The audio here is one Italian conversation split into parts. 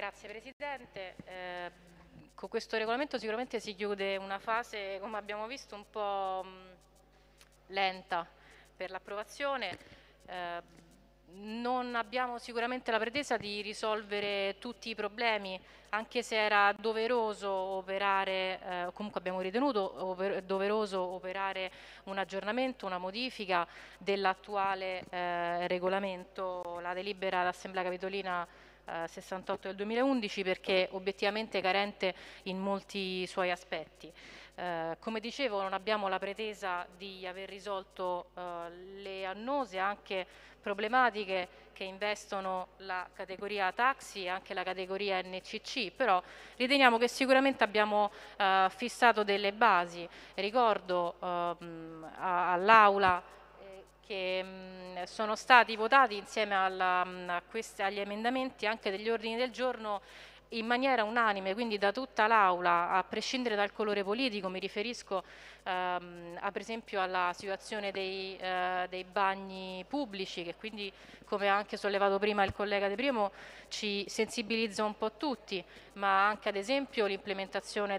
Grazie Presidente. Con questo regolamento sicuramente si chiude una fase, come abbiamo visto, un po' lenta per l'approvazione. Non abbiamo sicuramente la pretesa di risolvere tutti i problemi, anche se era doveroso operare, comunque abbiamo ritenuto doveroso operare un aggiornamento, una modifica dell'attuale regolamento, la delibera d'Assemblea Capitolina 68 del 2011, perché obiettivamente carente in molti suoi aspetti. Come dicevo, non abbiamo la pretesa di aver risolto le annose anche problematiche che investono la categoria taxi e anche la categoria NCC, però riteniamo che sicuramente abbiamo fissato delle basi. Ricordo all'Aula che sono stati votati insieme agli emendamenti anche degli ordini del giorno in maniera unanime, quindi da tutta l'Aula, a prescindere dal colore politico. Mi riferisco per esempio alla situazione dei bagni pubblici, che quindi, come ha anche sollevato prima il collega De Priamo, ci sensibilizza un po' tutti, ma anche ad esempio l'implementazione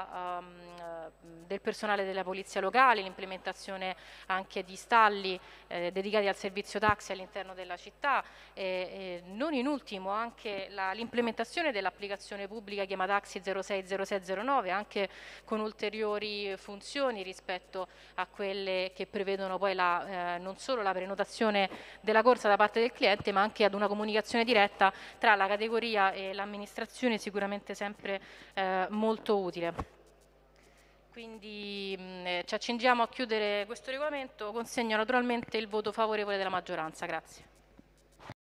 del personale della polizia locale, l'implementazione anche di stalli dedicati al servizio taxi all'interno della città, non in ultimo anche l'implementazione dell'applicazione pubblica Chiama Taxi 060609, anche con ulteriori funzioni rispetto a quelle che prevedono poi non solo la prenotazione della corsa da parte del cliente, ma anche ad una comunicazione diretta tra la categoria e l'amministrazione, sicuramente sempre molto utile. Quindi ci accingiamo a chiudere questo regolamento. Consegno naturalmente il voto favorevole della maggioranza. Grazie.